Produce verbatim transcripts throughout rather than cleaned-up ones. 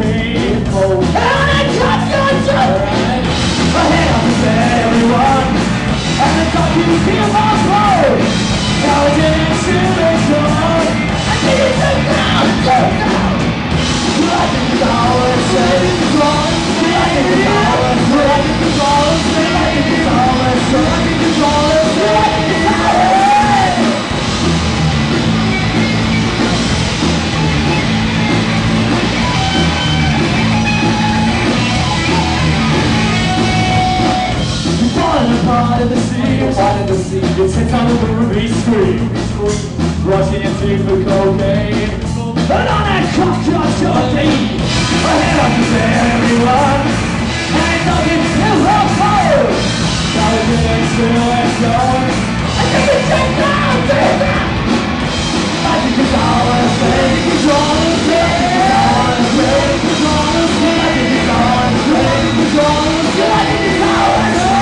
cocaine. Oh, and it cut your joke. I hang up to everyone, and the top you feel my flow. Now it didn't seem as good. I think it's a now, now. I think it's always safe, wrong. I think it's always good. I think it's always safe. I think it's always good. I think it's always good. I think it's always. Part of the sea, part of the sea. It's hit on the movie screen, rushing into for cocaine. And on that cock shot shorty, I head up to everyone, and it's looking to her phone. Now it's doing still and going. I think it's just now, take that. I think it's always fake, it's always fake, it's always fake, it's always fake. I think it's always fake, it's always fake. I think it's always fake.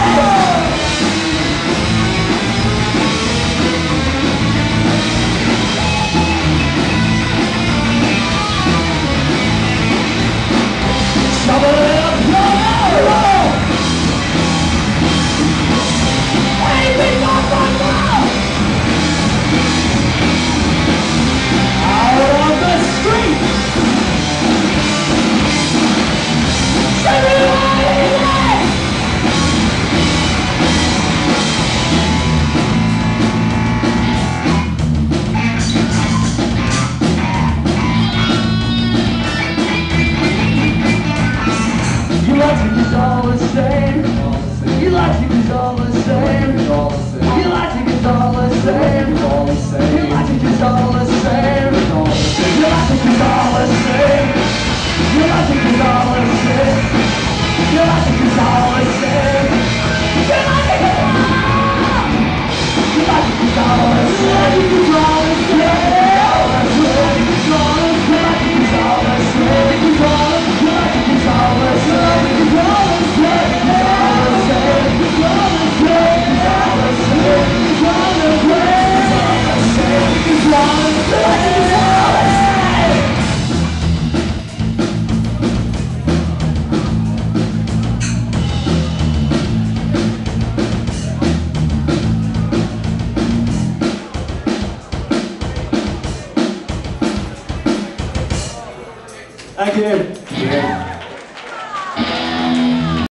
Thank you. Yeah.